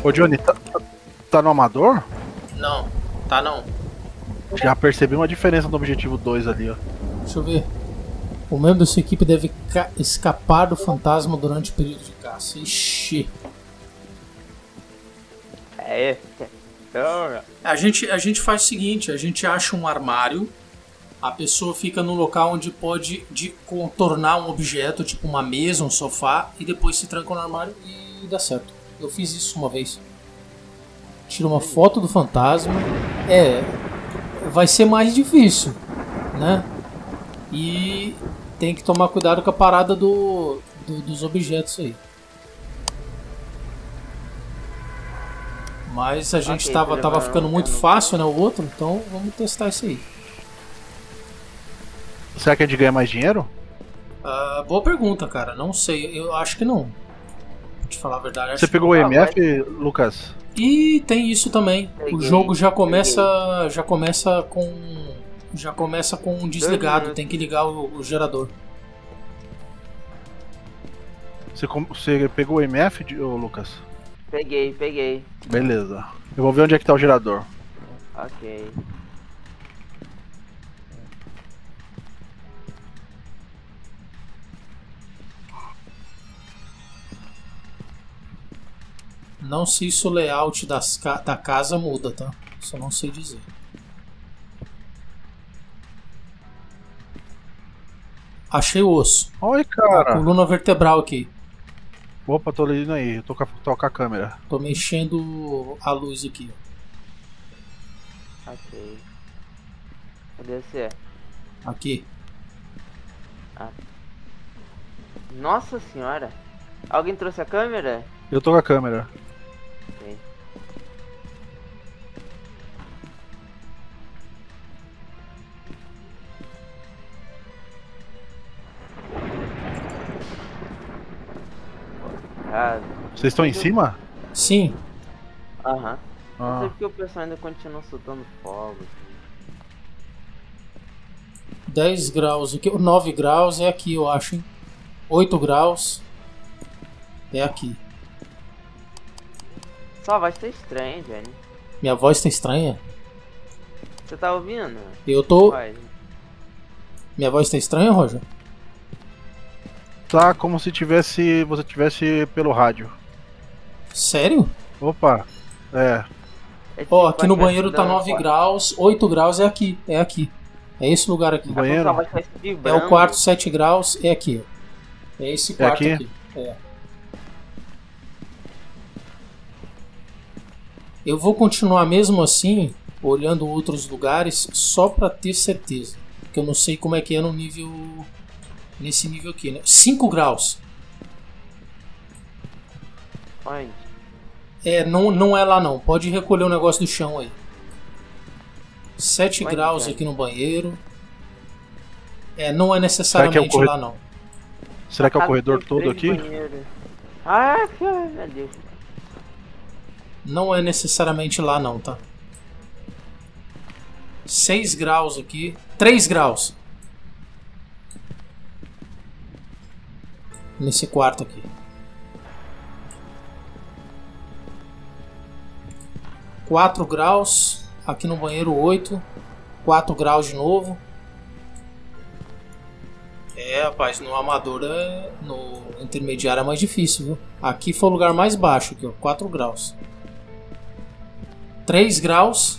Ô Johnny, tá no amador? Não, tá não. Já percebi uma diferença no objetivo 2 ali, ó. Deixa eu ver. O membro da sua equipe deve escapar do fantasma durante o período de caça. Ixi. É. A gente faz o seguinte, a gente acha um armário, a pessoa fica no local onde pode contornar um objeto, tipo uma mesa, um sofá, e depois se tranca no armário e dá certo. Eu fiz isso uma vez. Tira uma foto do fantasma. Vai ser mais difícil, né? E tem que tomar cuidado com a parada dos objetos aí. Mas a gente tava ficando muito fácil, né, o outro, então vamos testar isso aí. Será que a gente ganha mais dinheiro? Boa pergunta, cara. Não sei, eu acho que não. Pra te falar a verdade. Você pegou o MF, Lucas? E tem isso também. Peguei, O jogo já começa com um desligado. Tem que ligar o gerador. Você pegou o MF, Lucas? Peguei. Beleza. Eu vou ver onde é que tá o gerador. Ok. Não sei se o layout da casa muda, tá? Isso eu não sei dizer. Achei o osso. Oi, cara. Coluna vertebral aqui. Opa, tô indo aí. Eu tô com a câmera. Tô mexendo a luz aqui. Ok. Cadê você? Aqui. Nossa senhora. Alguém trouxe a câmera? Eu tô com a câmera. Ok. Vocês estão em cima? Sim. Aham. Não sei Ah, porque o pessoal ainda continua soltando fogos. 10 graus aqui. 9 graus é aqui, eu acho, hein? 8 graus é aqui. Sua voz tá estranha, Johnny. Minha voz tá estranha? Você tá ouvindo? Eu tô. Vai. Minha voz tá estranha, Roger? tá como se você tivesse pelo rádio. Sério? Opa. É. Ó, aqui no Vai banheiro tá ajudando. 9 graus. 8 graus é aqui. É aqui. É esse lugar aqui. No banheiro? Sua voz tá É vibrando. o quarto 7 graus. É aqui. É esse quarto aqui? aqui. É. Eu vou continuar mesmo assim, olhando outros lugares, só pra ter certeza. Porque eu não sei como é que é no nível. Nesse nível aqui, né? 5 graus. Onde? Não é lá não. Pode recolher o negócio do chão aí. 7 Onde, graus Johnny? aqui no banheiro. Não é necessariamente lá não. Será que é o Casa corredor tem todo 3 aqui? banheiros. Ah, meu Deus. Não é necessariamente lá não, tá? 6 graus aqui. 3 graus. Nesse quarto aqui. 4 graus. Aqui no banheiro 8. 4 graus de novo. Rapaz, no amador no intermediário é mais difícil, viu? Aqui foi o lugar mais baixo, aqui, ó, 4 graus. 3 graus.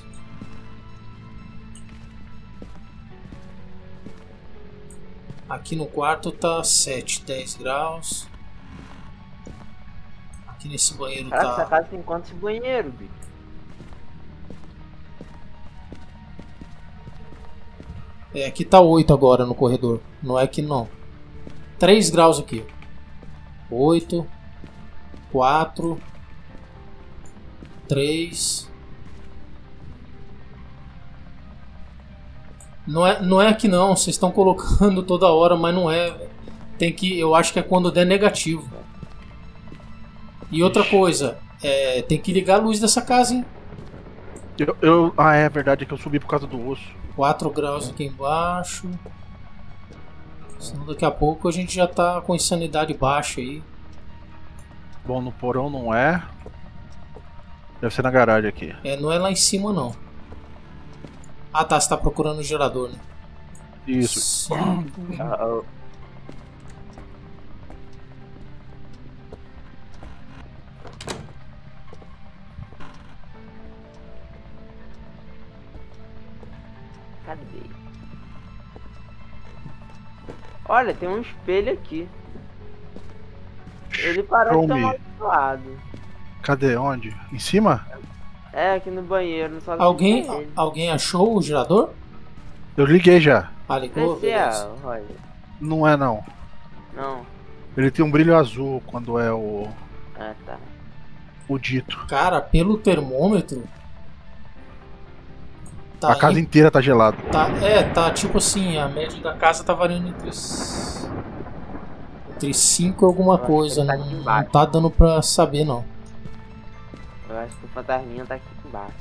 Aqui no quarto tá 7, 10 graus. Aqui nesse banheiro Caraca, essa tá. casa tem quantos banheiros, bicho? Aqui tá 8 agora no corredor. Não é aqui não. 3 graus aqui. 8, 4, 3. Não é aqui não. Vocês estão colocando toda hora, mas não é. Tem que. Eu acho que é quando der negativo. E outra coisa. Tem que ligar a luz dessa casa, hein? É verdade, é que eu subi por causa do osso. 4 graus aqui embaixo. Senão daqui a pouco a gente já tá com insanidade baixa aí. Bom, no porão não é. Deve ser na garagem aqui. É, não é lá em cima, não. Ah, tá. Você tá procurando o gerador, né? Isso. Sim. Cadê? Olha, tem um espelho aqui. Ele parece Show estar me. amaldiçoado. Cadê? Onde? Em cima? É, aqui no banheiro, não sabe Alguém, se é ele. alguém achou o gerador? Eu liguei já. Ah, ligou? Esse é, Beleza. Roger. Não é não. Não. Ele tem um brilho azul quando é o Tá. dito. Cara, pelo termômetro. Tá A casa inteira tá gelada. tá tipo assim, a média da casa tá variando entre 5 e alguma Eu acho coisa. que ele tá Não, aqui não embaixo. tá dando pra saber, não. Eu acho que o fantasminha tá aqui embaixo.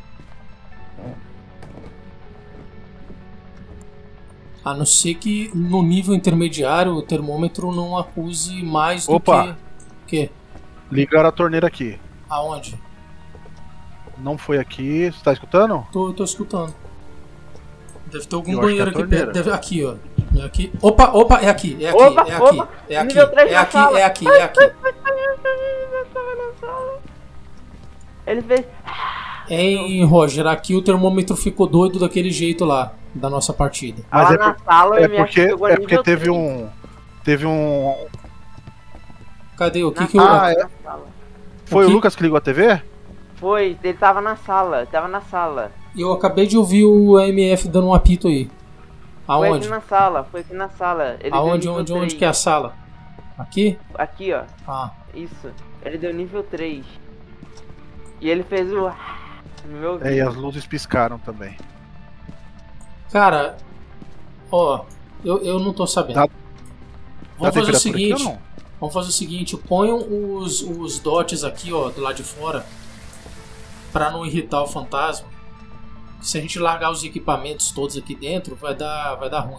A não ser que no nível intermediário o termômetro não acuse mais do Opa! que. O quê? Ligaram a torneira aqui. Aonde? Não foi aqui. Você tá escutando? Tô escutando. Deve ter algum Eu acho que é banheiro a aqui torneira. perto. Aqui, ó. É aqui. Opa, é aqui. É aqui. Opa, é aqui. opa, É aqui. nível três É na aqui. sala. É aqui. É aqui. Eu tava na sala. Ele fez. Hein, Roger, aqui o termômetro ficou doido daquele jeito lá, da nossa partida. Mas Lá é, na sala, o é MF porque, pegou é porque nível teve 3. um. Teve um. Cadê? O que Na que eu. sala, é? na sala. Foi O o que- Lucas que ligou a TV? Foi, ele tava na sala, Eu acabei de ouvir o AMF dando um apito aí. Foi Aonde? aqui na sala. Ele Aonde, deu nível onde 3. que é a sala? Aqui? Aqui, ó. Ah. Isso. Ele deu nível 3. E ele fez o. No meu É, e ouvido. as luzes piscaram também. Cara, ó, eu não tô sabendo. Dá- Vamos Dá fazer o temperatura aqui ou seguinte. não? Vamos fazer o seguinte, ponham os dots aqui, ó, do lado de fora, pra não irritar o fantasma. Se a gente largar os equipamentos todos aqui dentro, vai dar ruim.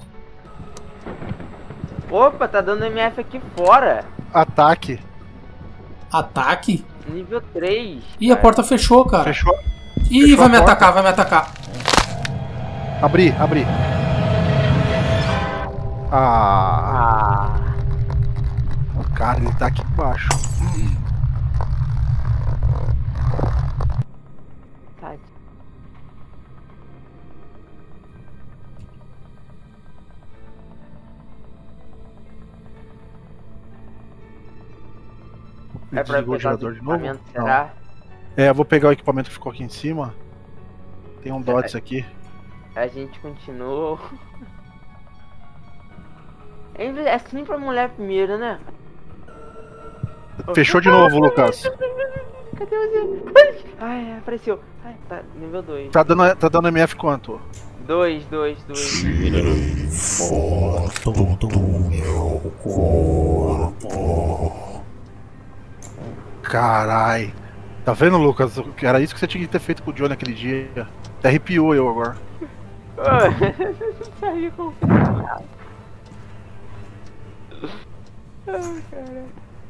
Opa, tá dando MF aqui fora. Ataque. Ataque? Nível 3. Ih, a porta fechou, cara. Fechou. Ih, fechou vai a me porta. atacar, vai me atacar. Abri. Ah, Ah. cara, ele tá aqui embaixo. Tá. Ele É pra desligou o pegar gerador os de novo? equipamentos, Não. será? É, eu vou pegar o equipamento que ficou aqui em cima. Tem um dots aqui. A gente continuou. É sempre pra mulher primeiro, né? Fechou de novo, Lucas. Cadê você? Ai, apareceu. Ai, tá, nível 2. Tá dando MF quanto? 2. Carai. Tá vendo, Lucas? Era isso que você tinha que ter feito com o Johnny aquele dia. Até arrepiou eu agora. Saiu com o Ai, cara.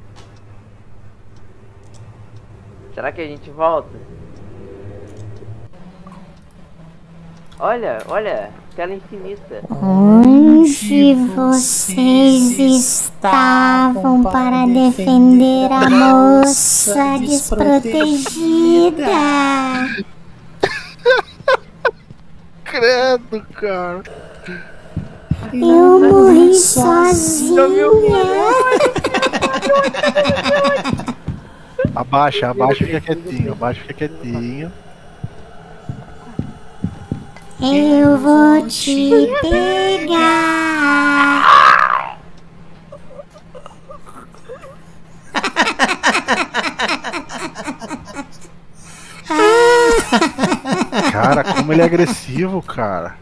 Será que a gente volta? Olha, tela infinita. Onde vocês estavam para defender a moça desprotegida? Credo, cara. Eu morri sozinha. Abaixa, fica quietinho. Eu vou te pegar. Cara, como ele é agressivo, cara.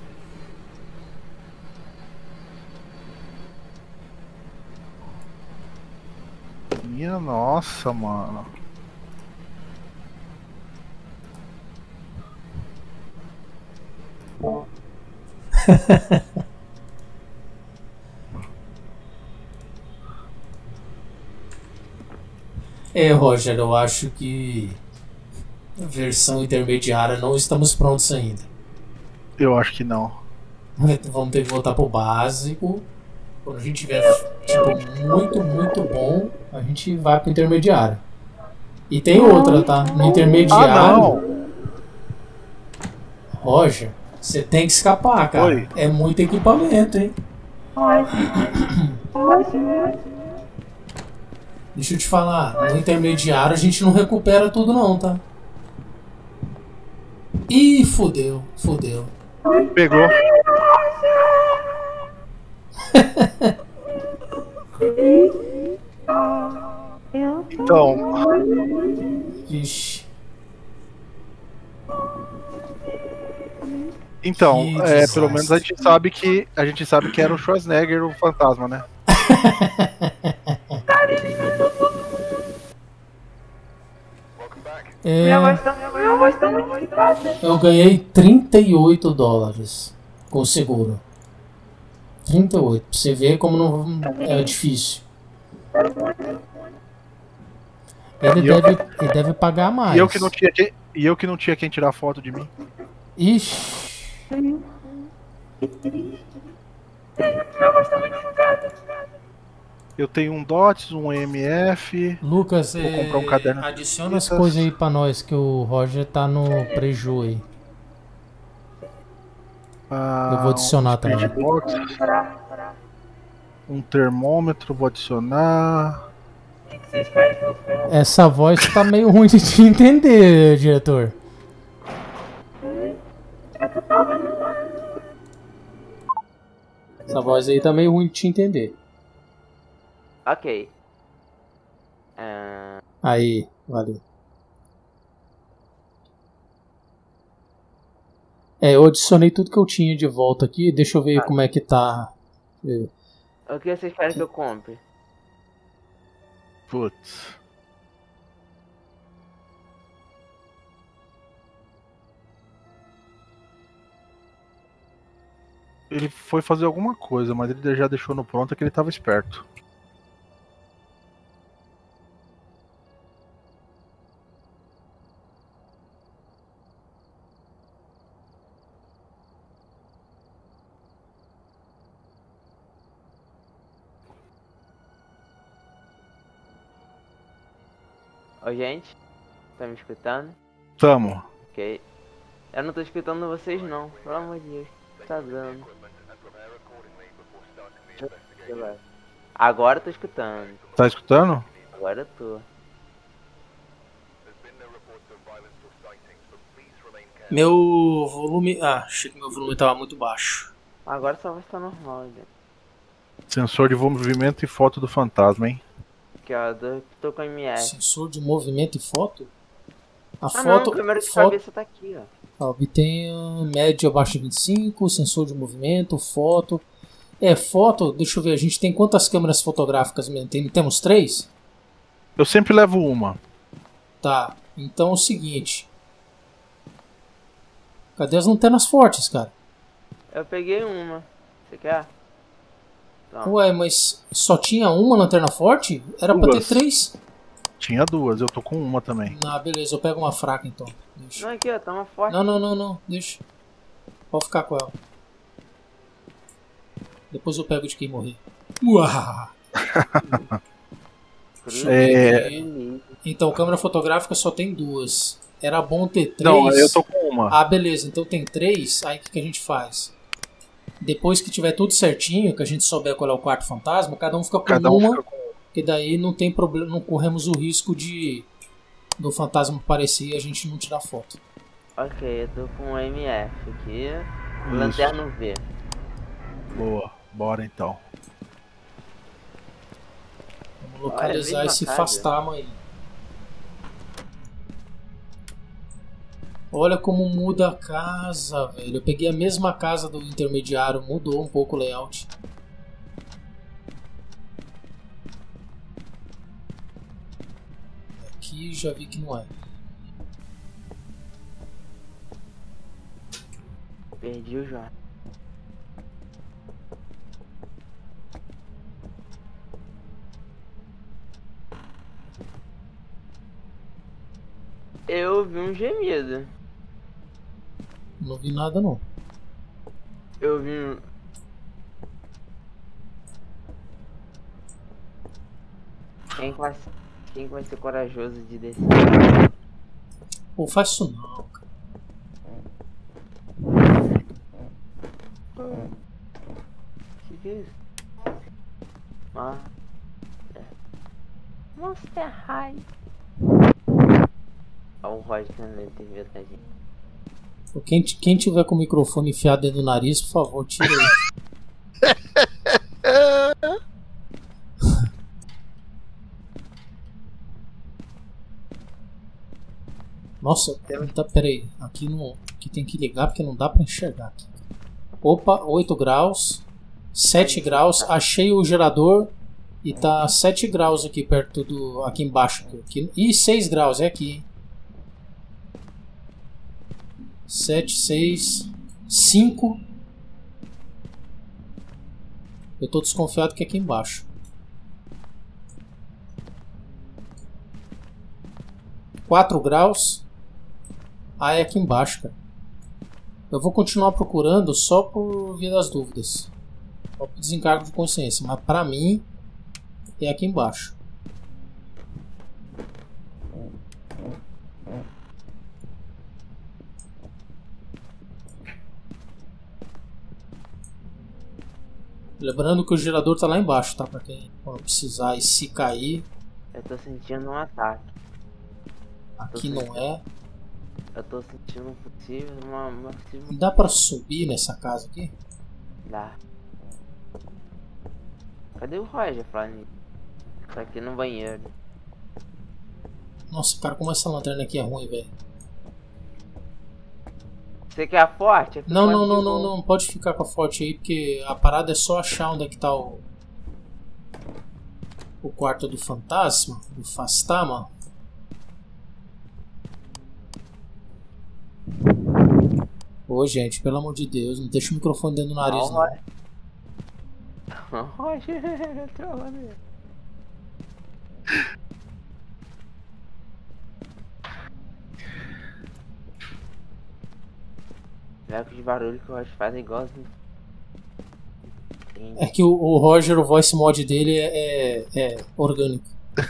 Minha nossa, mano. É, Roger, eu acho que Versão intermediária, não estamos prontos ainda. Eu acho que não. Vamos ter que voltar pro básico. Quando a gente tiver tipo, muito bom, a gente vai pro intermediário. E tem outra, tá? No intermediário. Ah, não! Roger, você tem que escapar, cara. Oi. É muito equipamento, hein? Deixa eu te falar, no intermediário a gente não recupera tudo não, tá? Ih, fodeu. Pegou. Então, Vixe. então, Que pelo desastre. menos a gente sabe que era o Schwarzenegger o fantasma, né? É, eu ganhei 38 dólares com o seguro. 38. Pra você ver como não é difícil. Ele deve pagar mais. E eu que não tinha quem tirar foto de mim. Ixi. Eu tenho um DOTS, um EMF. Lucas, Vou comprar um caderno. adiciona as coisas aí pra nós que o Roger tá no preju aí. Eu vou adicionar também. Speedbox, um termômetro, vou adicionar. Essa voz tá meio ruim de te entender, diretor. Essa voz aí tá meio ruim de te entender. Ok. Aí, valeu. Eu adicionei tudo que eu tinha de volta aqui. Deixa eu ver como é que tá. O que vocês querem que eu compre? Putz. Ele foi fazer alguma coisa, mas ele já deixou no pronto que ele tava esperto. Ô, gente, tá me escutando? Tamo. Ok. Eu não tô escutando vocês não, pelo amor de Deus. Tá dando. Agora eu tô escutando. Tá escutando? Agora eu tô. Meu volume. Achei que meu volume tava muito baixo. Agora só vai estar normal, gente. Sensor de movimento e foto do fantasma, hein? Aqui ó, tô com MF. Sensor de movimento e foto? A Não, foto. câmera de foto cabeça tá aqui, ó. Obtenha média abaixo de 25, sensor de movimento, foto. Foto, deixa eu ver, a gente tem quantas câmeras fotográficas mesmo? Temos 3? Eu sempre levo uma. Tá, então é o seguinte. Cadê as lanternas fortes, cara? Eu peguei uma. Você quer? Pronto. Ué, mas só tinha uma lanterna forte? Era pra ter Duas. 3? Tinha duas, eu tô com uma também. Beleza, eu pego uma fraca então. Deixa. Não, aqui ó, tá uma forte. Não, deixa. Pode ficar com ela. Depois eu pego de quem morrer. Uau! Então, câmera fotográfica só tem 2. Era bom ter 3. Não, eu tô com uma. Beleza, então tem 3. Aí o que a gente faz? Depois que tiver tudo certinho, que a gente souber qual é o quarto fantasma, cada um fica com uma. Que daí não tem problema, não corremos o risco de do fantasma aparecer e a gente não tirar foto. Ok, eu tô com o MF aqui. Lanterna V. Boa, bora então. Vamos localizar esse fantasma aí. Olha como muda a casa, velho. Eu peguei a mesma casa do intermediário, mudou um pouco o layout. Aqui já vi que não é. Perdi o Jorge. Eu ouvi um gemido. Não vi nada não. Eu ouvi um... Quem que vai ser corajoso de descer? Pô, faz isso não, cara. Que é isso? Ah. Monster High. Olha o Roger também teve até gente. Pô, quem tiver com o microfone enfiado dentro do nariz, por favor, tira ele. Nossa, peraí. Aqui tem que ligar porque não dá pra enxergar aqui. Opa, 8 graus. 7 graus. Achei o gerador. E tá 7 graus aqui perto do... Aqui embaixo. Aqui. E 6 graus, é aqui. Hein? 7, 6, 5. Eu tô desconfiado que é aqui embaixo. 4 graus. Ah, é aqui embaixo, cara. Eu vou continuar procurando só por via das dúvidas. Só por desencargo de consciência. Mas pra mim, é aqui embaixo. Lembrando que o gerador tá lá embaixo, tá? Pra quem precisar e se cair. Eu tô sentindo um ataque. Aqui não é. Eu tô sentindo possível uma possível... Dá pra subir nessa casa aqui? Dá. Cadê o Roger, Flávio? Tá aqui no banheiro. Nossa, cara, como essa lanterna aqui é ruim, velho. Você quer a forte? Não, pode ficar com a forte aí, porque a parada é só achar onde é que tá o quarto do fantasma, do Fastama. Ô, gente, pelo amor de Deus, não deixa o microfone dentro do nariz, não. Roger, trolando. Olha que os barulhos que o Roger faz é igualzinho. É que o Roger, o voice mod dele é orgânico.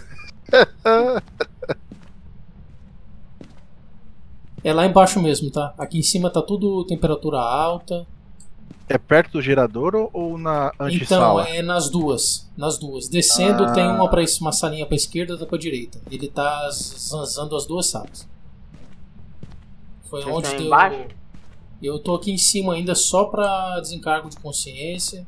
É lá embaixo mesmo, tá? Aqui em cima tá tudo temperatura alta. É perto do gerador ou na antessala? Então, é nas duas. Nas duas. Descendo tem uma salinha pra esquerda e outra pra direita. Ele tá zanzando as duas salas. Foi Vocês onde estão deu... embaixo? Eu tô aqui em cima ainda só pra desencargo de consciência.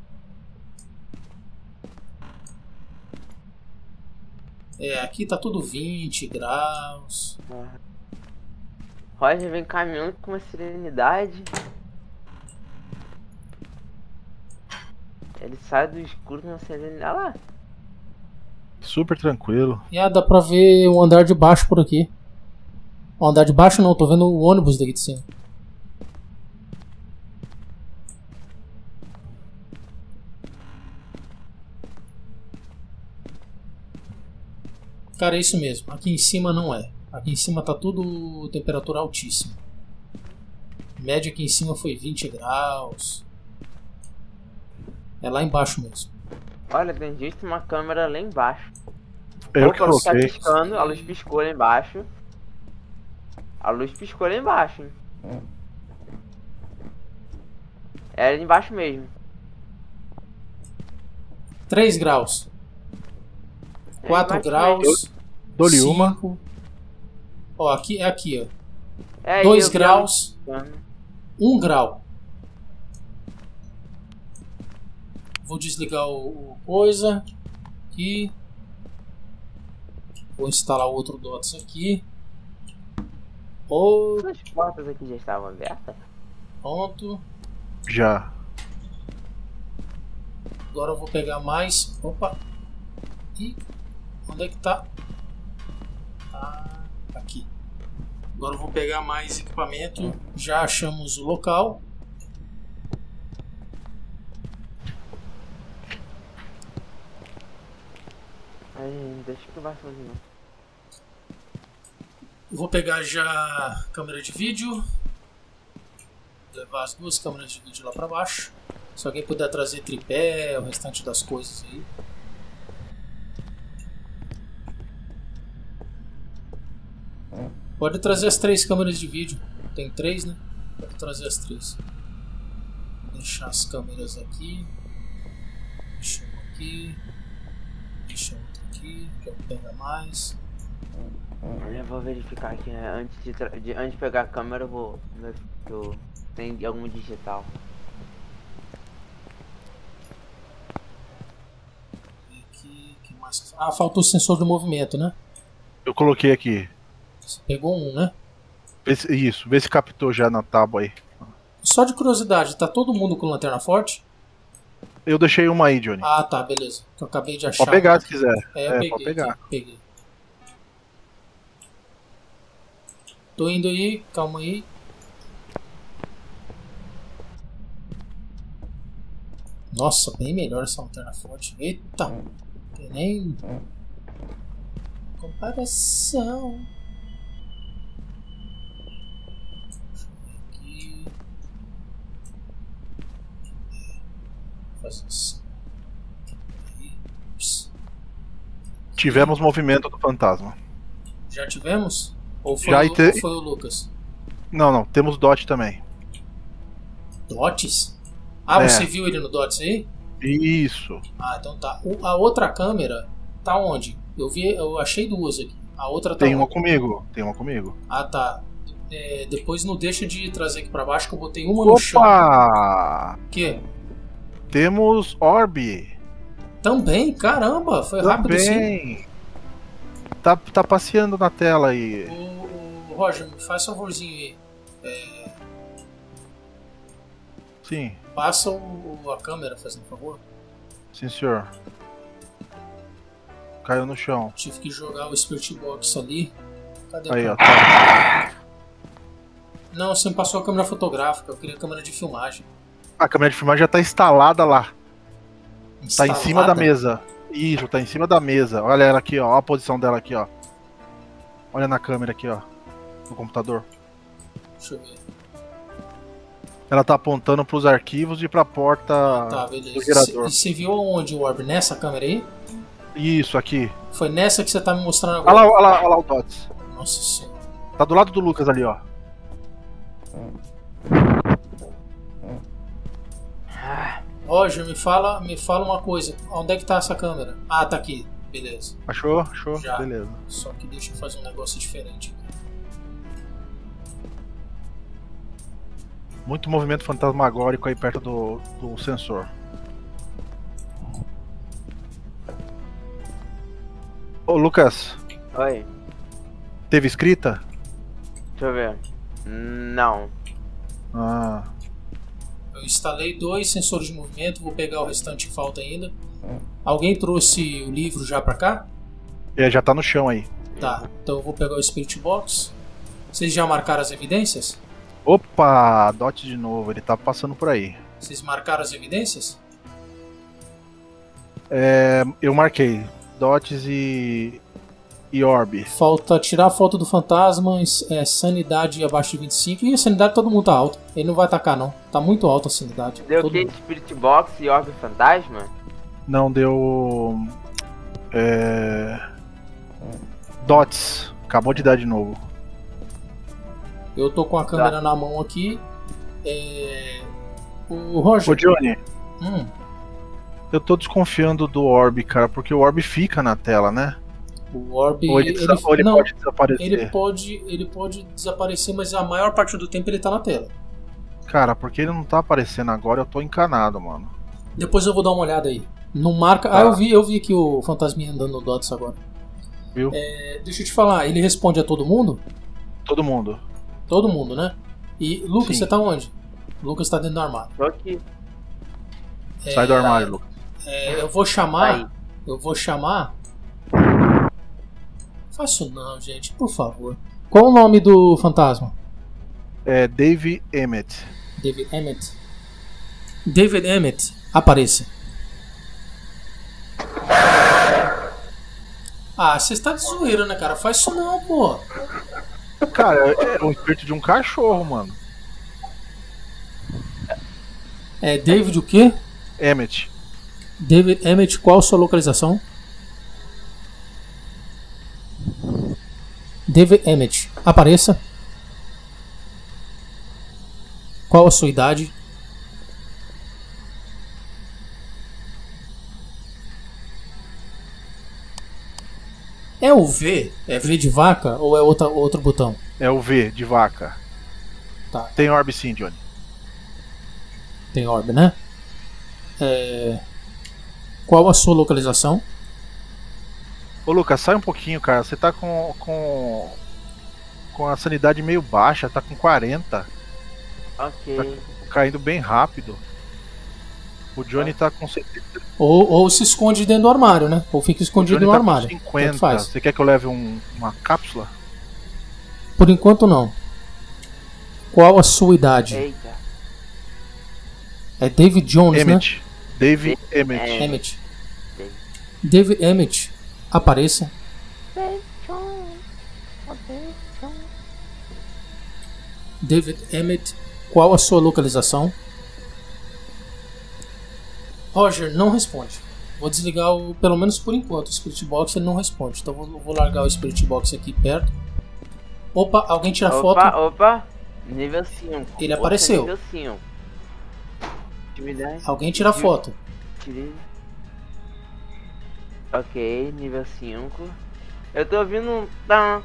É, aqui tá tudo 20 graus. Roger vem caminhando com uma serenidade. Ele sai do escuro com uma serenidade. Olha lá. Super tranquilo. E dá pra ver o andar de baixo por aqui. O andar de baixo não, tô vendo o ônibus daqui de cima. Cara, é isso mesmo. Aqui em cima não é. Aqui em cima tá tudo temperatura altíssima. Média aqui em cima foi 20 graus. É lá embaixo mesmo. Olha, tem gente uma câmera lá embaixo. Eu que Tá coloquei. piscando, a luz piscou lá embaixo. A luz piscou lá embaixo, hein? É ali embaixo mesmo. 3 graus. 4 graus. Dou-lhe uma. 5. Ó, aqui é aqui, ó. É, 2 graus. vi 1 grau. Vou desligar o coisa. Aqui. Vou instalar o outro DOTS aqui. As portas aqui já estavam abertas? Pronto. Já. Agora eu vou pegar mais. Opa. E onde é que tá? Tá aqui. Agora eu vou pegar mais equipamento. Já achamos o local. Ai, deixa que eu vá sozinho. Vou pegar já a câmera de vídeo. Levar as duas câmeras de vídeo lá pra baixo. Se alguém puder trazer tripé, o restante das coisas aí. Pode trazer as 3 câmeras de vídeo. Tem 3, né? Pode trazer as 3. Vou deixar as câmeras aqui. Deixa uma aqui. Deixa outra aqui. Que eu pega mais. Eu vou verificar aqui, né? Antes de pegar a câmera, eu vou ver se eu tenho algum digital. E aqui, que mais? Ah, faltou o sensor do movimento, né? Eu coloquei aqui. Você pegou um, né? Isso, vê se captou já na tábua aí. Só de curiosidade, tá todo mundo com lanterna forte? Eu deixei uma aí, Johnny. Ah, tá, beleza. Que eu acabei de achar. Pode pegar aqui. se quiser. É, eu peguei, pode pegar. aqui, peguei. Tô indo aí, calma aí. Nossa, bem melhor essa lanterna forte. Eita, tem nem comparação. Deixa eu ver aqui. Fazer assim. Ups. Tivemos movimento do fantasma. Já tivemos? Ou foi, Já foi o Lucas? Não, temos dot também. Dots? Ah, É. você viu ele no Dots aí? Isso. Ah, então tá. A outra câmera tá onde? Eu achei 2 aqui. A outra tá Tem uma onde? comigo. Ah, tá. É, depois não deixa de trazer aqui pra baixo que eu botei uma no chão. Opa! Que? Temos orb. Também? Caramba, foi rápido assim. Também. Tá passeando na tela aí. O Roger, me faz favorzinho aí. Sim, Passa a câmera, fazendo favor. sim senhor. Caiu no chão. Tive que jogar o Spirit Box ali. Cadê a Aí, ó. câmera? Tá. Não, você me passou a câmera fotográfica. Eu queria a câmera de filmagem. A câmera de filmagem já tá instalada lá. Tá em cima da Instalada? mesa. Isso, tá em cima da mesa. Olha ela aqui, ó. Olha a posição dela aqui, ó. Olha na câmera aqui, ó. No computador. Deixa eu ver. Ela tá apontando pros arquivos e pra porta Tá, do beleza. gerador. E você viu aonde o Orb? Nessa câmera aí? Isso, aqui. Foi nessa que você tá me mostrando Olha agora? lá, olha lá, olha lá o Dots. Nossa senhora. Tá do lado do Lucas ali, ó. Roger, me fala uma coisa. Onde é que tá essa câmera? Ah, tá aqui. Beleza. Achou? Achou? Já. Beleza. Só que deixa eu fazer um negócio diferente aqui. Muito movimento fantasmagórico aí perto do sensor. Ô, Lucas, Oi, teve escrita? deixa eu ver. Não. Ah, Eu instalei 2 sensores de movimento. Vou pegar o restante que falta ainda. Alguém trouxe o livro já pra cá? já tá no chão aí. Tá. Então eu vou pegar o Spirit Box. Vocês já marcaram as evidências? Opa, Dot de novo, ele tá passando por aí. Vocês marcaram as evidências? Eu marquei Dots e Orb. Falta tirar a foto do fantasma, sanidade abaixo de 25. E a sanidade todo mundo tá alta. Ele não vai atacar não. Tá muito alta a sanidade. Deu o Todo que? mundo. Spirit Box e Orb Fantasma? Não deu. Dots. Acabou de dar de novo. Eu tô com a câmera na mão aqui. O Roger. Ô Johnny, Hum, eu tô desconfiando do Orb, cara, porque o Orb fica na tela, né? o Orb. Ou ele não, pode desaparecer. ele pode desaparecer, mas a maior parte do tempo ele tá na tela. Cara, porque ele não tá aparecendo agora, eu tô encanado, mano. Depois eu vou dar uma olhada aí. Não marca. Tá. Ah, eu vi aqui o fantasminha andando no Dots agora. Viu? Deixa eu te falar, ele responde a todo mundo? Todo mundo. Todo mundo, né? E Lucas, Sim. você tá onde? O Lucas tá dentro do armário. Tô aqui. Sai do armário, Lucas. Eu vou chamar. Aí. Eu vou chamar. Faço não, gente, por favor. Qual o nome do fantasma? Dave Emmett. David Emmett. David Emmett, apareça. Ah, você está de zoeira, né, cara? Faz isso não, pô. Cara, é o espírito de um cachorro, mano. É David o quê? Emmett. David Emmett, qual a sua localização? David Emmett, apareça. Qual a sua idade? É o V? É V de vaca ou é outro botão? É o V de vaca. Tá. Tem orb sim, Johnny. Tem orb, né? Qual a sua localização? Ô Lucas, sai um pouquinho, cara. Você tá com a sanidade meio baixa, tá com 40. Ok. Tá caindo bem rápido. O Johnny tá com 70. Ou se esconde dentro do armário, né? Ou fica O escondido Johnny no tá armário. com Tanto 50. faz. Você quer que eu leve uma cápsula? Por enquanto não. Qual a sua idade? Eita. É David Jones, Emmett. David Emmett. né? Emmett. David Emmett, apareça. David Emmett, qual a sua localização? Roger, não responde. Vou desligar pelo menos por enquanto, o Spirit Box ele não responde. Então vou largar o Spirit Box aqui perto. Opa, alguém tira foto. Opa. Nível 5. Ele apareceu. Nível 5. Atividade. Alguém tira foto. Ok, nível 5. Eu tô ouvindo. Tá.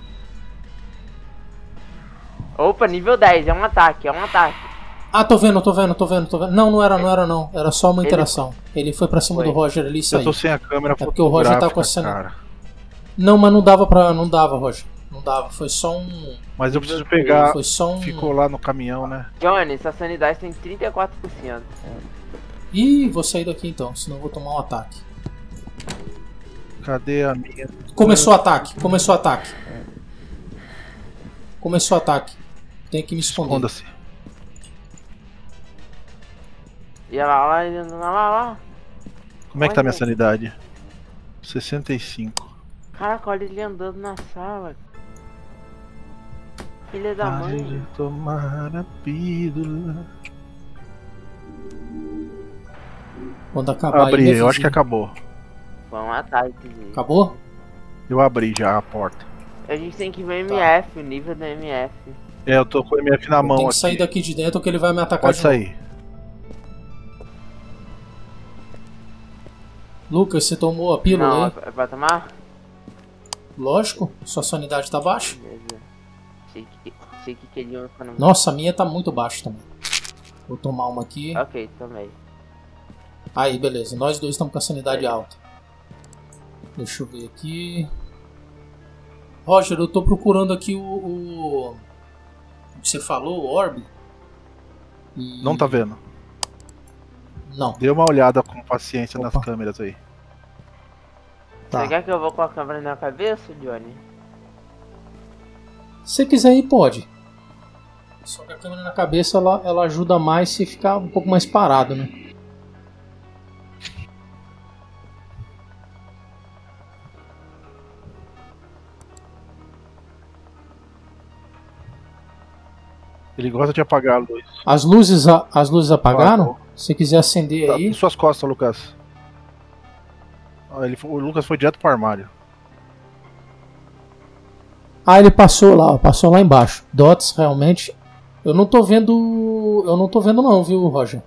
Opa, nível 10, é um ataque. Ah, tô vendo. Não era não. Era só uma interação. Ele foi pra cima do Roger ali e Eu saiu. tô sem a câmera É porque o Roger tá com a fotográfica, cara. Não, mas não dava, Roger. Não dava, foi só um... Mas eu preciso pegar. Foi só um... Ficou lá no caminhão, né? Johnny, sua sanidade tem 34%. Ih, vou sair daqui então, senão eu vou tomar um ataque. Cadê a minha? Começou o ataque. Tem que me esconder. Esconda-se. E lá. Como é que tá Olha. minha sanidade? 65. Caraca, olha ele andando na sala. Filha da Pare de mãe. tomar a pílula. Quando acabar Abri, ele eu acho que avisa. acabou. Foi um ataque, gente. Acabou? Eu abri já a porta. A gente tem que ver o MF, o nível do MF. É, eu tô com o MF na mão Tem que aqui. sair daqui de dentro que ele vai me atacar Pode de novo. sair. Lucas, você tomou a pílula Não, aí? é pra tomar? Lógico, sua sanidade tá baixa. Beleza. Sei que queria economizar. Nossa, a minha tá muito baixa também. Vou tomar uma aqui. Ok, tomei. Aí, beleza. Nós dois estamos com a sanidade alta. Deixa eu ver aqui. Roger, eu tô procurando aqui o que você falou, o Orb. E... Não tá vendo? Não. Dê uma olhada com paciência Opa. nas câmeras aí. Tá. Você quer que eu vou com a câmera na cabeça, Johnny? Se quiser ir, pode. Só que a câmera na cabeça ela ajuda mais se ficar um pouco mais parado, né? Ele gosta de apagar a luz. As luzes apagaram? Apagou. Se quiser acender Tá aí. em suas costas, Lucas. O Lucas foi direto pro armário. Ah, ele passou lá, ó, passou lá embaixo. Dots, realmente. Eu não tô vendo. Eu não tô vendo não, viu, Roger?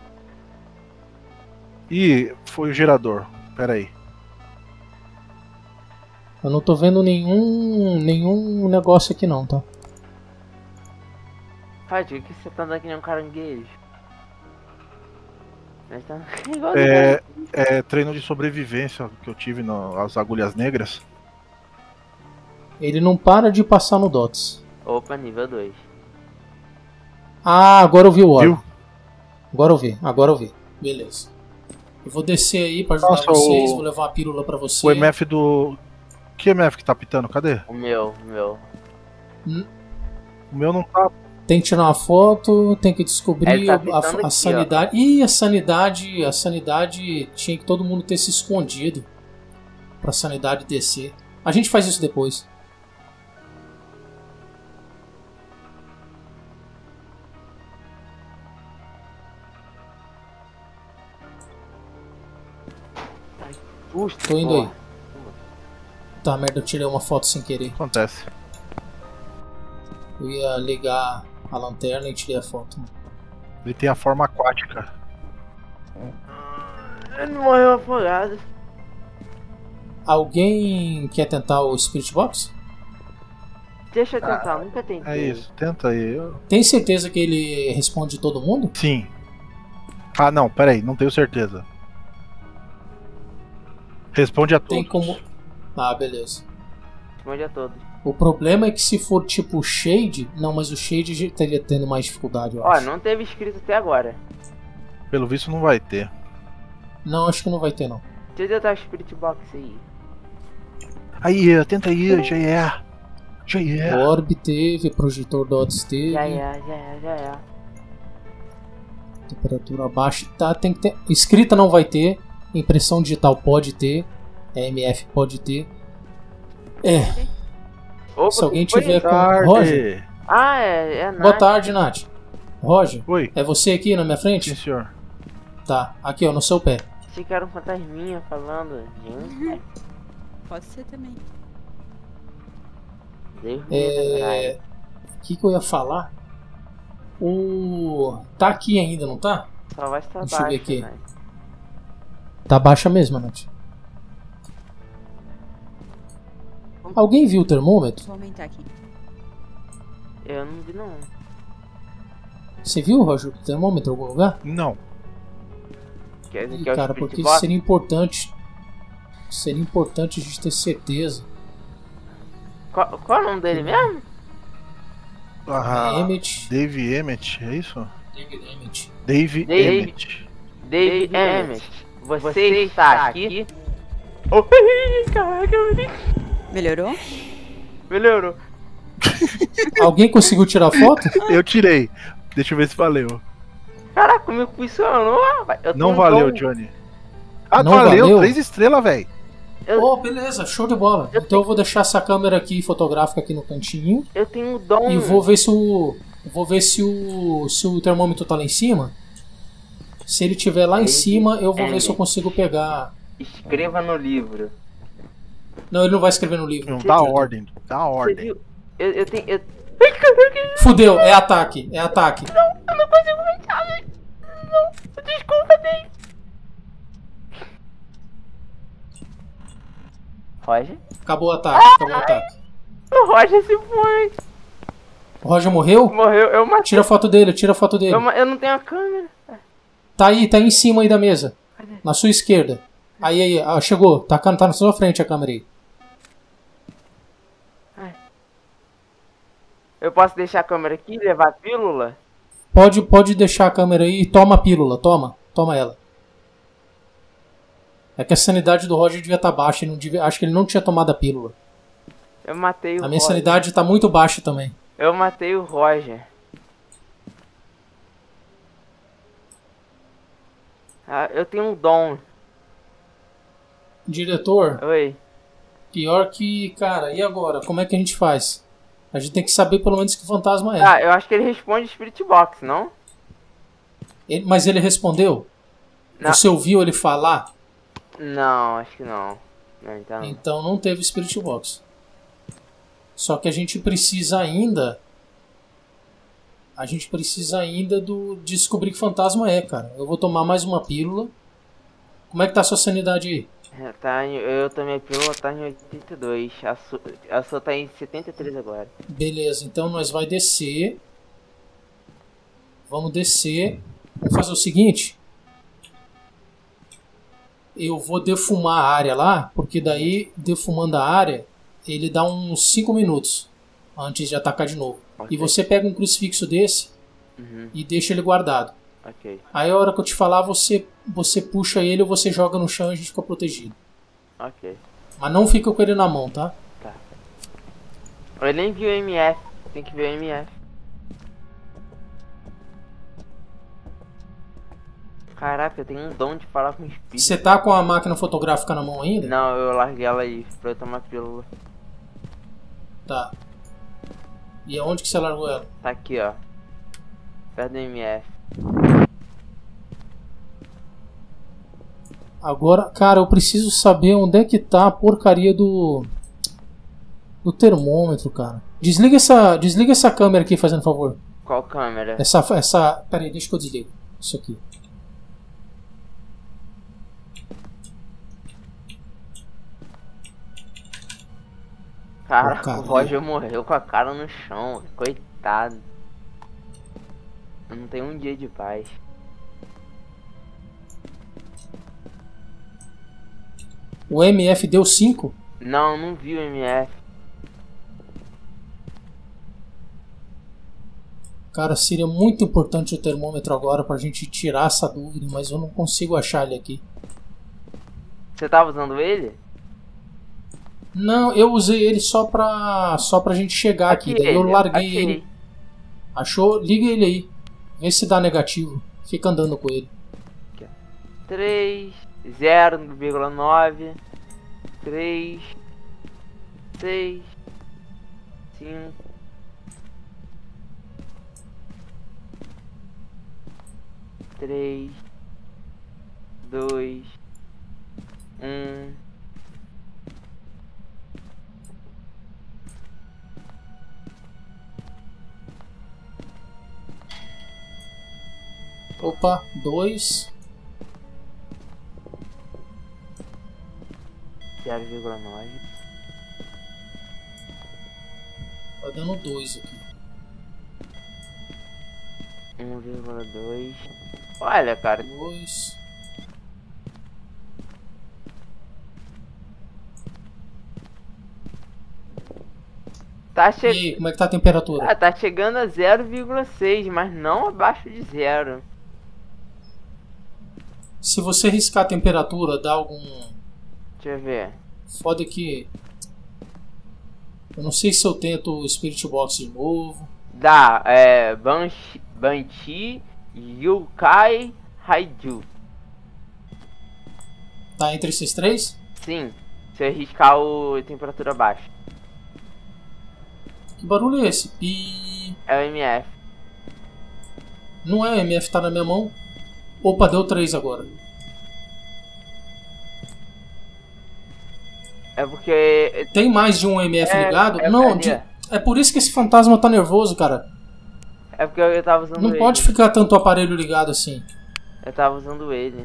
Ih, foi o gerador. Pera aí. Eu não tô vendo nenhum negócio aqui não, tá? Rádio, que você tá andando que nem um caranguejo? Mas tá igual É treino de sobrevivência que eu tive nas agulhas negras. Ele não para de passar no Dots. Opa, nível 2. Ah, agora eu vi o Orb. Viu? Agora eu vi. Beleza. Eu vou descer aí pra ajudar Nossa, vocês, vou levar uma pílula pra você. O MF do... Que MF que tá pitando? Cadê? O meu. O meu não tá... Tem que tirar uma foto, tem que descobrir Ele tá pitando a aqui, sanidade. Ih, a sanidade tinha que todo mundo ter se escondido pra sanidade descer. A gente faz isso depois. Susto, Tô indo porra. aí. Tá, merda, eu tirei uma foto sem querer. Acontece. Eu ia ligar a lanterna e tirei a foto. Ele tem a forma aquática. Ele morreu afogado. Alguém quer tentar o Spirit Box? Deixa eu tentar, nunca tentei. É isso, tenta aí. Tem certeza que ele responde todo mundo? Sim. Ah, não, peraí, não tenho certeza. Responde a todos. Tem como. Ah, beleza. Responde a todos. O problema é que se for tipo Shade. Não, mas o Shade já estaria tendo mais dificuldade, eu Ó, acho. não teve escrito até agora. Pelo visto não vai ter. Não, acho que não vai ter, não. Deixa eu tentar o Spirit Box aí. Aí, tenta aí, já é. Já é. Orb teve, projetor Dots teve. Já é. Temperatura baixa. Tá, tem que ter. Escrita não vai ter. Impressão digital pode ter. EMF pode ter. Opa, Se alguém foi? tiver com. Tarde. Roger? Ah, é Nath. Boa tarde, Nath. Roger, Oi. é você aqui na minha frente? Sim, senhor. Tá, aqui ó, no seu pé. Achei que era um fantasminha falando. Gente, Pode ser também. Deus me livre. O que eu ia falar? Tá aqui ainda, não tá? Só vai estar Deixa eu ver baixo, aqui. né? Tá baixa mesmo, Nath. Alguém viu o termômetro? Vou aumentar aqui. Eu não vi não. Você viu, Roger, o termômetro em algum lugar? Não. Quer dizer Ih, que é o cara, Spirit porque Box? seria importante. Seria importante a gente ter certeza. Qual é o nome dele mesmo? Emmett. Dave Emmett, é isso? David Emmett. Dave Dave. Emmett. Dave Emmett. Você está aqui? Oi, caraca, Melhorou? melhorou. Alguém conseguiu tirar foto? Eu tirei. Deixa eu ver se valeu. Caraca, comigo funcionou, rapaz. Eu Não tenho valeu, dom. Johnny. Ah, Não valeu. valeu? 3 estrelas, velho. Oh, beleza, show de bola. Então eu vou deixar essa câmera aqui fotográfica aqui no cantinho Eu tenho dom. e vou ver se o termômetro tá lá em cima. Se ele tiver lá em cima, eu vou ver se eu consigo pegar. Escreva no livro. Não, ele não vai escrever no livro. Não, dá ordem. Dá Você ordem. viu? Eu tenho. Ai, caraca, Fudeu, é ataque, é ataque. eu não consigo pensar, velho. Não, desculpa, Dave. Roger? Acabou o ataque, acabou o ataque. O Roger se foi. O Roger morreu? Morreu, eu matei. Tira a foto dele, tira a foto dele. Eu não tenho a câmera. Tá aí em cima aí da mesa. Na sua esquerda. Aí, chegou. Tá na sua frente a câmera aí. Eu posso deixar a câmera aqui e levar a pílula? Pode deixar a câmera aí e toma a pílula, toma ela. É que a sanidade do Roger devia estar baixa, acho que ele não tinha tomado a pílula. Eu matei o A minha Roger. sanidade tá muito baixa também. Eu matei o Roger. Ah, eu tenho um dom. Diretor, Oi. pior que, cara, e agora? Como é que a gente faz? A gente tem que saber pelo menos que fantasma é. Ah, eu acho que ele responde Spirit Box, não? Mas ele respondeu? Não. Você ouviu ele falar? Não, acho que não. Não, então. Então não teve Spirit Box. Só que a gente precisa ainda. De descobrir que fantasma é, cara. Eu vou tomar mais uma pílula. Como é que tá a sua sanidade aí? Eu tomei a pílula, tá em 82. A sua tá em 73 agora. Beleza, então nós vai descer. Vamos descer. Vamos fazer o seguinte. Eu vou defumar a área lá, porque daí, defumando a área, ele dá uns 5 minutos antes de atacar de novo. Ok. E você pega um crucifixo desse e deixa ele guardado. Ok, Aí a hora que eu te falar, você puxa ele ou você joga no chão e a gente fica protegido. ok. Mas não fica com ele na mão, tá? Tá. Eu nem vi o MF. Tem que ver o MF. Caraca, eu tenho um dom de falar com espírito. Você tá com a máquina fotográfica na mão ainda? Não, eu larguei ela aí pra eu tomar pílula. Tá. E aonde que você largou ela? Tá aqui, ó. Perto do MF. Agora, cara, eu preciso saber onde é que tá a porcaria do termômetro, cara. Desliga essa câmera aqui, fazendo favor. Qual câmera? Pera aí, deixa que eu desligo. Isso aqui. Cara, Porcaria. o Roger morreu com a cara no chão. Coitado. Eu não tenho um dia de paz. O MF deu 5? Não vi o MF. Cara, seria muito importante o termômetro agora pra gente tirar essa dúvida, mas eu não consigo achar ele aqui. Você tava usando ele? Não, eu usei ele só pra gente chegar aqui. Daí eu larguei ele. Achou? Liga ele aí. Vê se dá negativo. Fica andando com ele. 3, 0,9, 3, 6, 5, 3, 2, 1. Opa, 2. 0,9. Tá dando 2 aqui. 1,2. Olha, cara. 2. Tá E chegando. aí, como é que tá a temperatura? Tá chegando a 0,6, mas não abaixo de 0. Se você riscar a temperatura, dá algum... Deixa eu ver. Foda que... Eu não sei se eu tento o Spirit Box de novo. Dá, Banshee, Yukai, Haiju. Tá entre esses três? Sim, se eu riscar o temperatura baixa. Que barulho é esse? Pi... É o MF. Não é, o MF tá na minha mão. Opa, deu 3 agora. É porque... Tem mais de um MF ligado? Não, cadê? é por isso que esse fantasma tá nervoso, cara. É porque eu tava usando Não ele. pode ficar tanto aparelho ligado assim. Eu tava usando ele.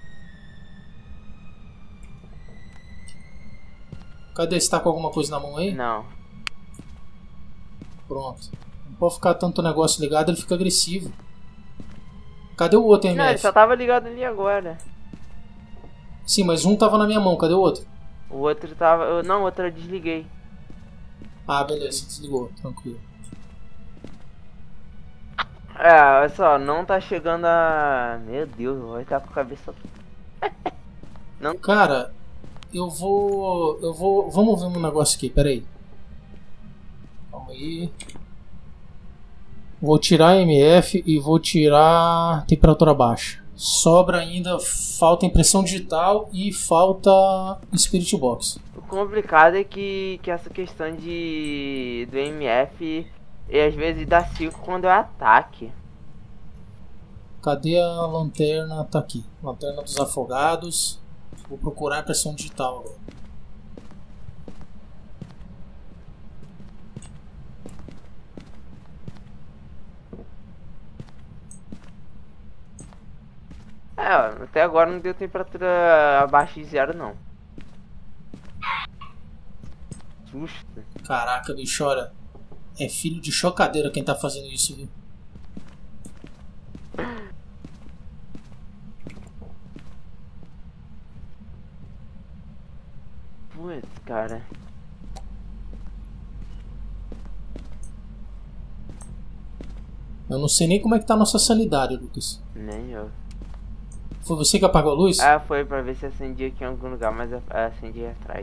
Cadê? Você tá com alguma coisa na mão aí? Não. Pronto. Não pode ficar tanto negócio ligado, ele fica agressivo. Cadê o outro Não, ele MF? só tava ligado ali agora. Sim, mas um tava na minha mão, cadê o outro? O outro tava... Não, o outro eu desliguei. Ah, beleza, desligou, tranquilo. Olha só, não tá chegando a... Meu Deus, vai estar com a cabeça... Não. Cara, eu vou... Vamos ver um negócio aqui, peraí. Calma aí. Vou tirar MF e vou tirar temperatura baixa. Sobra ainda, falta impressão digital e falta Spirit Box. O complicado é que essa questão do MF e às vezes dá 5 quando é ataque. Cadê a lanterna? Tá aqui. Lanterna dos Afogados. Vou procurar impressão digital agora. Até agora não deu temperatura abaixo de 0 não. Susto. Caraca, bicho, olha. É filho de chocadeira quem tá fazendo isso, viu? Putz, cara. Eu não sei nem como é que tá a nossa sanidade, Lucas. Nem eu. Foi você que apagou a luz? Foi pra ver se acendia aqui em algum lugar, mas eu acendi atrás.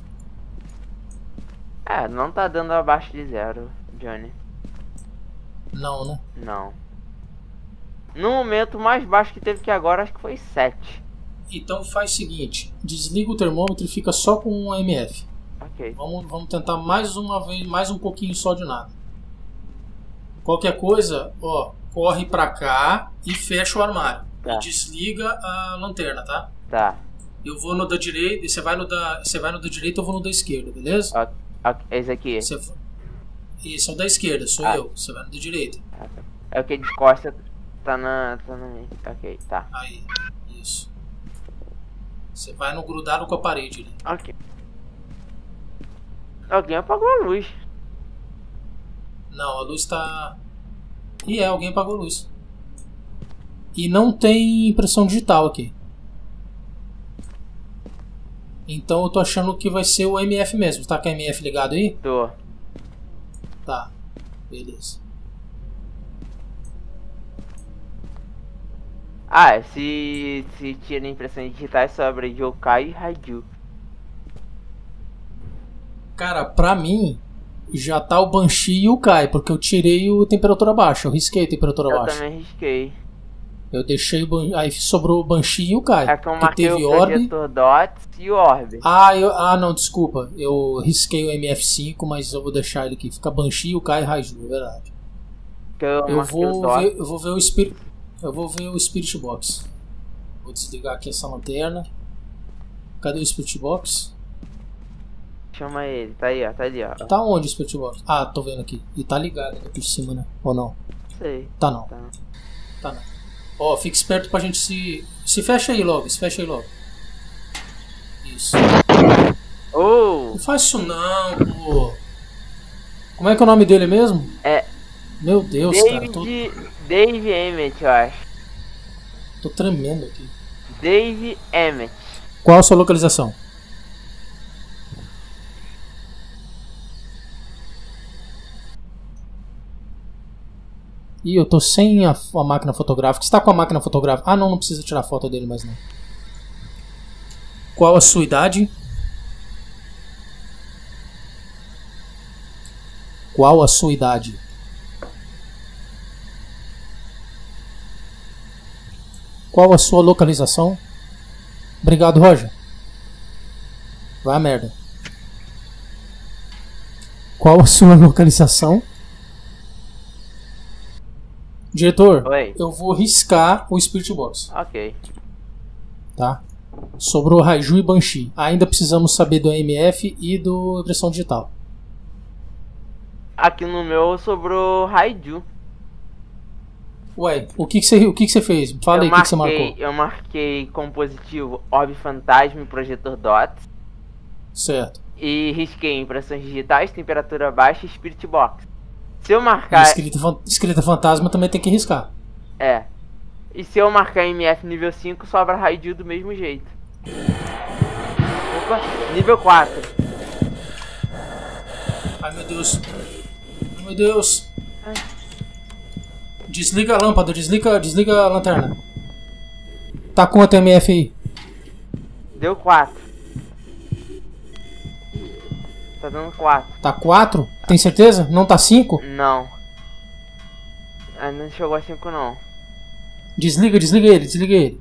Não tá dando abaixo de 0, Johnny. Não, né? Não. No momento mais baixo que teve que agora, acho que foi 7. Então faz o seguinte, desliga o termômetro e fica só com um MF. Ok. Vamos tentar mais uma vez, mais um pouquinho só de nada. Qualquer coisa, ó, corre pra cá e fecha o armário. Tá. E desliga a lanterna, tá? Tá. Eu vou no da direita, você vai no da direita, eu vou no da esquerda, beleza? Esse aqui. Esse é o da esquerda, sou eu. Você vai no da direita. É o que de costa tá na. Ok, tá. Aí, isso. Você vai no grudado com a parede ali. Ok. Alguém apagou a luz. Não, a luz tá. Alguém apagou a luz. E não tem impressão digital aqui. Então eu tô achando que vai ser o MF mesmo. Tá com a MF ligado aí? Tô. Tá. Beleza. Se tira impressões digitais sobre Yokai e Raiju. Cara, pra mim já tá o Banshee e o Kai, porque eu tirei o temperatura baixa, eu risquei a temperatura baixa. Eu também risquei. Eu deixei aí sobrou o Banshee e o Kai. É que eu marquei teve o Projetor Dots e o Orb. Não, desculpa. Eu risquei o MF5, mas eu vou deixar ele aqui. Fica Banshee, o Kai e Raiju, é verdade. Eu vou ver o Spirit. Eu vou ver o Spirit Box. Vou desligar aqui essa lanterna. Cadê o Spirit Box? Chama ele, tá aí, ó, tá ali, ó. Tá onde o Spirit Box? Ah, tô vendo aqui. E tá ligado aqui por cima, né? Ou não? Sei. Tá não. Tá não. Ó, fica esperto pra gente se fecha aí logo, Isso. Não faz isso não, pô. Como é que é o nome dele mesmo? Meu Deus, cara. Dave Emmett, eu acho. Tô tremendo aqui. Dave Emmett. Qual a sua localização? Ih, eu tô sem a máquina fotográfica. Você tá com a máquina fotográfica? Ah, não precisa tirar foto dele mais não. Qual a sua idade? Qual a sua idade? Qual a sua localização? Obrigado, Roger. Vai a merda. Qual a sua localização? Diretor, Oi. Eu vou riscar o Spirit Box. Ok. Tá? Sobrou Raiju e Banshee. Ainda precisamos saber do AMF e do impressão digital. Aqui no meu sobrou Raiju. Ué, o que você fez? Fala aí o que você marcou. Eu marquei como positivo Orb Fantasma e Projetor Dots. Certo. E risquei impressões digitais, temperatura baixa e Spirit Box. Se eu marcar... Escrita fantasma também tem que riscar. E se eu marcar MF nível 5, sobra Raiju do mesmo jeito. Opa, nível 4. Ai meu Deus. Ai meu Deus. Desliga a lâmpada, desliga a lanterna. Tá quanto MF aí? Deu 4. Tá dando 4. Tá 4? Tem certeza? Não tá 5? Não. Ainda não chegou a 5 não. Desliga ele.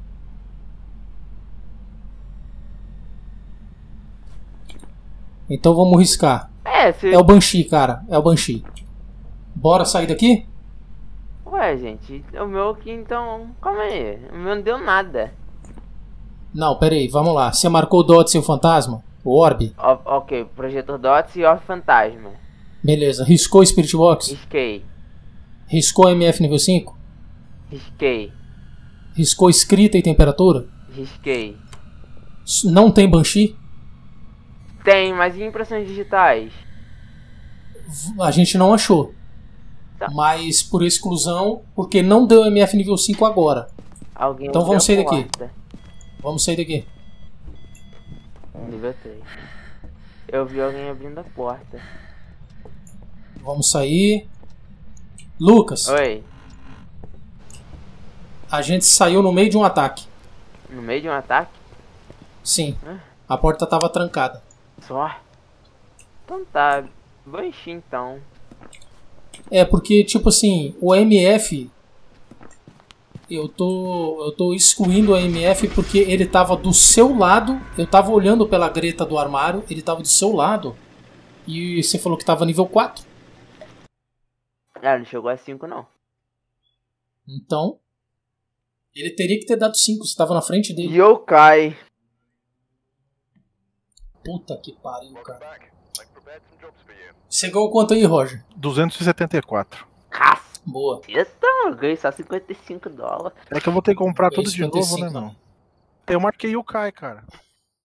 Então vamos riscar. É o Banshee, cara. É o Banshee. Bora sair daqui? Ué, gente. O meu aqui então... Calma aí. O meu não deu nada. Não, pera aí. Vamos lá. Você marcou o Dots e o Fantasma? O Orb? Ok. Projetor Dots e Orb Fantasma. Beleza. Riscou o Spirit Box? Risquei. Riscou MF nível 5? Risquei. Riscou escrita e temperatura? Risquei. Não tem Banshee? Tem, mas e impressões digitais? A gente não achou. Tá. Mas por exclusão, porque não deu MF nível 5 agora. Então vamos sair daqui. Vamos sair daqui. Nível 3. Eu vi alguém abrindo a porta. Vamos sair. Lucas. Oi. A gente saiu no meio de um ataque. No meio de um ataque? Sim. A porta estava trancada. Só? Então tá. Vou encher então. É porque, tipo assim, o MF... Eu tô excluindo o MF porque ele tava do seu lado. Eu tava olhando pela greta do armário. Ele tava do seu lado. E você falou que tava nível 4. Não chegou a 5 não. Então... Ele teria que ter dado 5. Você tava na frente dele. Yokai. Puta que pariu, cara. Você ganhou quanto aí, Roger? 274. Boa. Eu ganhei só $55. É que eu vou ter que comprar Ganhei tudo de novo, né, 55, não? Eu marquei o Kai, cara.